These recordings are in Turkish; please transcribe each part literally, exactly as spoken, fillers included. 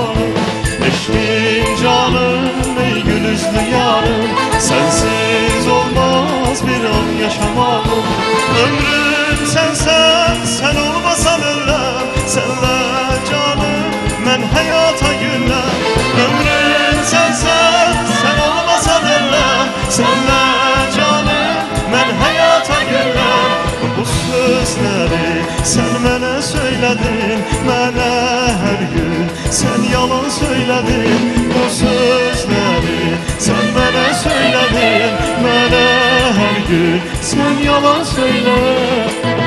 Eşkin canım ey gül yüzlü yarım, sensiz olmaz bir an yaşamam. Ömrüm sensen, sen olmasan öləm, senle canım mən həyata gülləm. Ömrüm sensen, sen olmasan öləm, senle canım mən həyata gülləm. Bu sözleri sen mənə söyledin, mənə her gün sen yalan söyledin. Bu sözleri sen mənə söyledin, mənə her gün sen yalan söyledin.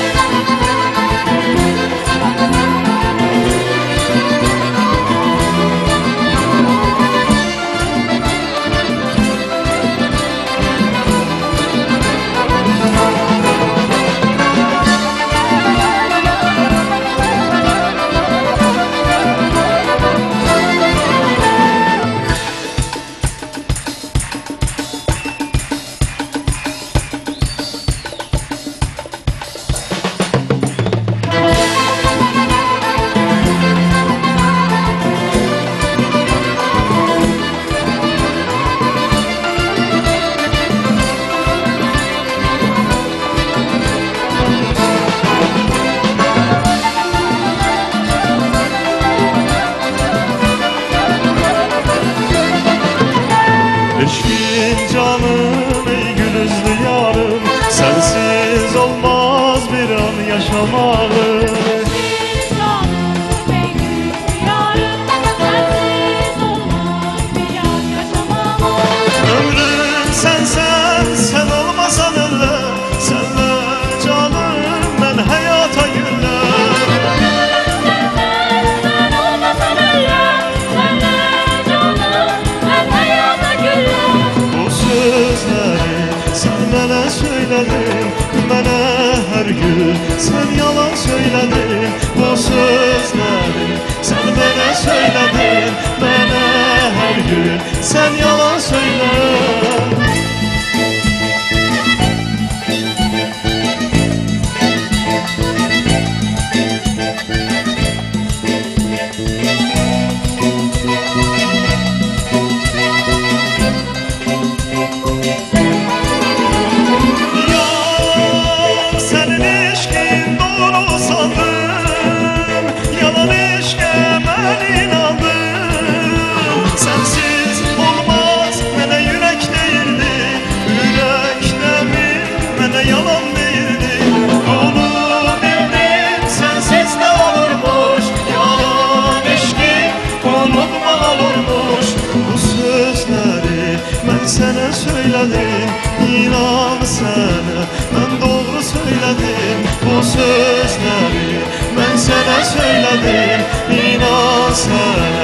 Eşkin canım ey gül yüzlü yarım, sensiz olmaz bir an yaşamalım. Eşkin canım ey gül yüzlü yarım, sensiz olmaz bir an yaşamalım. Ömrüm sensen, sen olmasan öləm, senle canım ben hayata gülləm. Ömrüm sensen, sen olmasan öləm, senle canım ben hayata gülləm. Bu sözleri sen bana söyledin, bana her gün sen yalan söyledin. Bu sözleri sen bana söyledin, bana her gün sen yalan söyledin. Sana söyledim, inan sana ben doğru söyledim. Bu sözleri ben sana söyledim, inan sana